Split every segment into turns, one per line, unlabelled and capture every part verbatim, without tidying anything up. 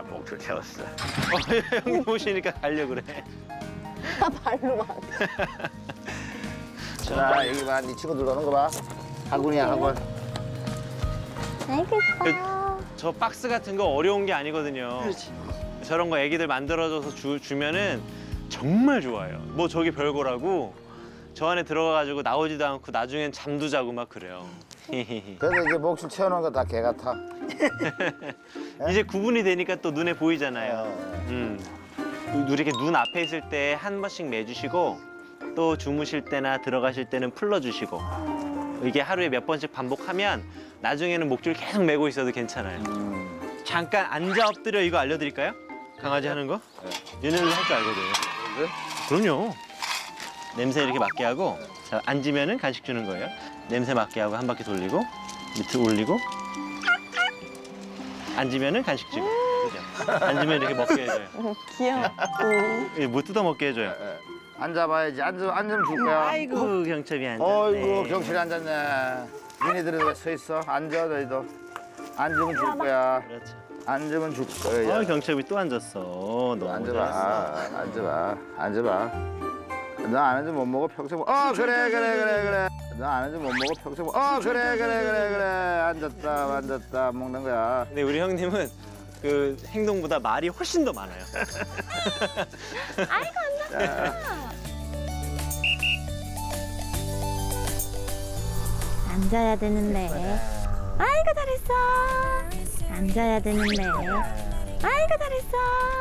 목줄 채웠어.
어, 형님 오시니까 가려고 그래.
다 발로만.
자, 여기 봐. 네 친구들 노는 거 봐. 학군이야, 학군.
알겠어.
저 박스 같은 거 어려운 게 아니거든요.
그렇지.
저런 거 애기들 만들어줘서 주, 주면은 정말 좋아요. 뭐 저게 별거라고 저 안에 들어가가지고 나오지도 않고 나중엔 잠도 자고 막 그래요.
그래도 이제 목줄 채워놓은 거 다 개 같아.
이제 구분이 되니까 또 눈에 보이잖아요.
어.
음. 이렇게 눈 앞에 있을 때 한 번씩 매주시고 또 주무실 때나 들어가실 때는 풀러주시고 이게 하루에 몇 번씩 반복하면 나중에는 목줄 계속 매고 있어도 괜찮아요.
음.
잠깐 앉아 엎드려 이거 알려드릴까요? 강아지 하는 거? 얘네들 할 줄 알거든요.
그래?
그럼요. 냄새 이렇게 맡게 하고 자, 앉으면은 간식 주는 거예요. 냄새 맡게 하고 한 바퀴 돌리고 밑으로 올리고 앉으면은 간식 주고 그죠? 앉으면 이렇게 먹게 해줘요.
귀여워.
예, 못 뜯어 먹게 해줘요.
앉아봐야지. 앉으면, 앉으면 줄 거야.
아이고 경첩이 앉았네.
어이구, 경실이 앉았네. 니네들은 왜 서 있어? 앉아, 너희도. 앉으면 줄 거야.
그렇죠.
앉으면 줄 거야.
어, 경첩이 또 앉았어. 너무
앉아봐,
잘했어.
앉아봐, 앉아봐. 너 안 앉으면 못 먹어, 평생 못. 어, 그래, 그래, 그래, 그래. 너 안 앉으면 못 먹어, 평생 못. 어, 그래, 그래, 그래, 그래. 앉았다, 앉았다, 먹는 거야.
근데 우리 형님은 그 행동보다 말이 훨씬 더 많아요.
아이고, 안 났다. 앉아야 되는데. 아이고, 잘했어. 앉아야 되는데. 아이고, 잘했어.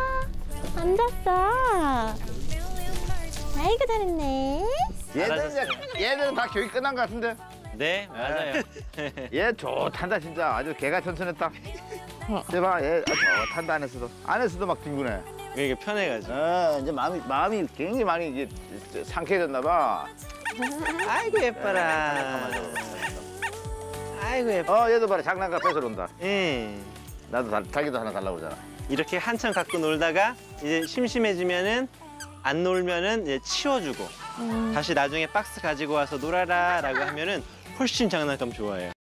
앉았어. 아이고, 잘했네.
얘들
잘하셨어요.
이제 얘들은 다 교육 끝난 것 같은데.
네, 맞아요.
얘 좋단다 진짜. 아주 개가 천선했다. 제발 얘 아, 좋단다 안에서도. 안에서도 막 뒹구네.
이게 편해가지고.
어, 이제 마음이 마음이 굉장히 많이 이제 상쾌해졌나 봐.
아이고 예뻐라. 아이고 예뻐.
어, 얘도 봐라 장난감 뺏으러 온다.
예.
나도 다, 자기도 하나 달라고 그러잖아.
이렇게 한참 갖고 놀다가 이제 심심해지면은 안 놀면은 이제 치워주고
음.
다시 나중에 박스 가지고 와서 놀아라라고 하면은 훨씬 장난감 좋아해요.